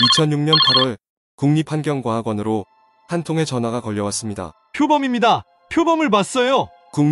2006년 8월 국립환경과학원으로 한 통의 전화가 걸려왔습니다. 표범입니다. 표범을 봤어요.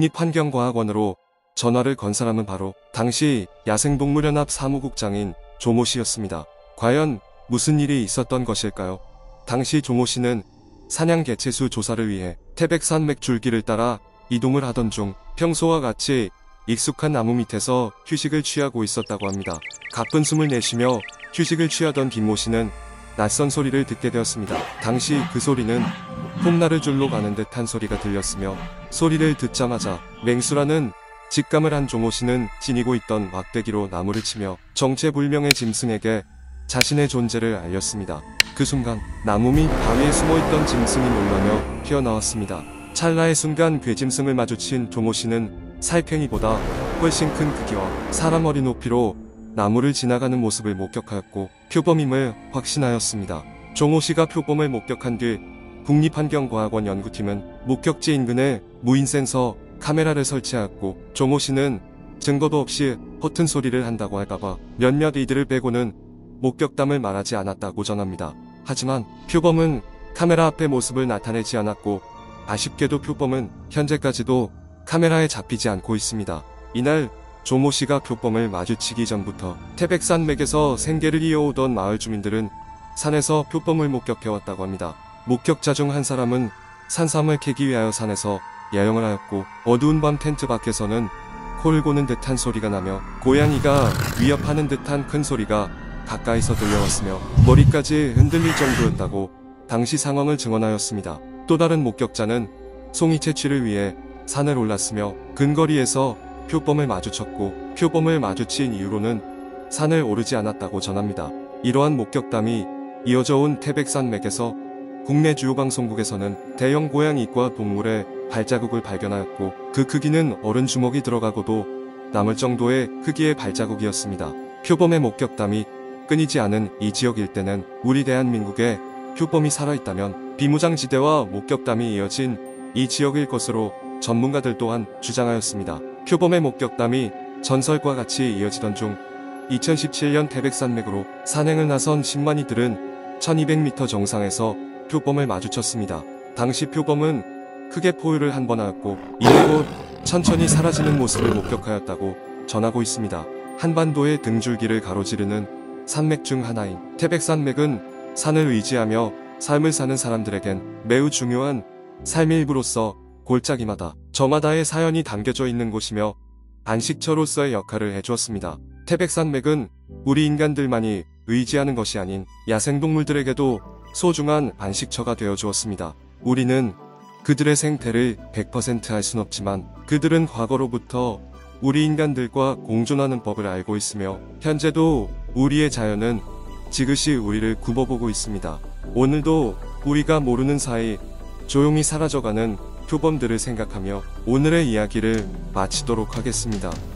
국립환경과학원으로 전화를 건 사람은 바로 당시 야생동물연합 사무국장인 조모 씨였습니다. 과연 무슨 일이 있었던 것일까요? 당시 조모 씨는 사냥 개체수 조사를 위해 태백산맥 줄기를 따라 이동을 하던 중 평소와 같이 익숙한 나무 밑에서 휴식을 취하고 있었다고 합니다. 가쁜 숨을 내쉬며 휴식을 취하던 김모 씨는 낯선 소리를 듣게 되었습니다. 당시 그 소리는 폼나를 줄로 가는 듯한 소리가 들렸으며 소리를 듣자마자 맹수라는 직감을 한 조모 씨는 지니고 있던 막대기로 나무를 치며 정체불명의 짐승에게 자신의 존재를 알렸습니다. 그 순간 나무 밑 바위에 숨어있던 짐승이 놀라며 튀어나왔습니다. 찰나의 순간 괴짐승을 마주친 조모 씨는 살쾡이보다 훨씬 큰 크기와 사람 머리 높이로 나무를 지나가는 모습을 목격하였고 표범임을 확신하였습니다. 조모 씨가 표범을 목격한 뒤 국립환경과학원 연구팀은 목격지 인근에 무인 센서 카메라를 설치하였고 조모 씨는 증거도 없이 허튼 소리를 한다고 할까봐 몇몇 이들을 빼고는 목격담을 말하지 않았다고 전합니다. 하지만 표범은 카메라 앞에 모습을 나타내지 않았고 아쉽게도 표범은 현재까지도 카메라에 잡히지 않고 있습니다. 이날 조모 씨가 표범을 마주치기 전부터 태백산맥에서 생계를 이어오던 마을 주민들은 산에서 표범을 목격해왔다고 합니다. 목격자 중 한 사람은 산삼을 캐기 위하여 산에서 야영을 하였고 어두운 밤 텐트 밖에서는 코를 고는 듯한 소리가 나며 고양이가 위협하는 듯한 큰 소리가 가까이서 들려왔으며 머리까지 흔들릴 정도였다고 당시 상황을 증언하였습니다. 또 다른 목격자는 송이 채취를 위해 산을 올랐으며 근거리에서 표범을 마주쳤고 표범을 마주친 이후로는 산을 오르지 않았다고 전합니다. 이러한 목격담이 이어져 온 태백산맥에서 국내 주요 방송국에서는 대형 고양이과 동물의 발자국을 발견하였고 그 크기는 어른 주먹이 들어가고도 남을 정도의 크기의 발자국이었습니다. 표범의 목격담이 끊이지 않은 이 지역 일대는 우리 대한민국에 표범이 살아있다면 비무장지대와 목격담이 이어진 이 지역일 것으로 전문가들 또한 주장하였습니다. 표범의 목격담이 전설과 같이 이어지던 중 2017년 태백산맥으로 산행을 나선 10만이들은 1200m 정상에서 표범을 마주쳤습니다. 당시 표범은 크게 포효를 한 번 하였고 이내 곧 천천히 사라지는 모습을 목격하였다고 전하고 있습니다. 한반도의 등줄기를 가로지르는 산맥 중 하나인 태백산맥은 산을 의지하며 삶을 사는 사람들에겐 매우 중요한 삶의 일부로서 골짜기마다 저마다의 사연이 담겨져 있는 곳이며 안식처로서의 역할을 해주었습니다. 태백산맥은 우리 인간들만이 의지하는 것이 아닌 야생동물들에게도 소중한 안식처가 되어주었습니다. 우리는 그들의 생태를 100% 알 순 없지만 그들은 과거로부터 우리 인간들과 공존하는 법을 알고 있으며 현재도 우리의 자연은 지그시 우리를 굽어보고 있습니다. 오늘도 우리가 모르는 사이 조용히 사라져가는 표범들을 생각하며 오늘의 이야기를 마치도록 하겠습니다.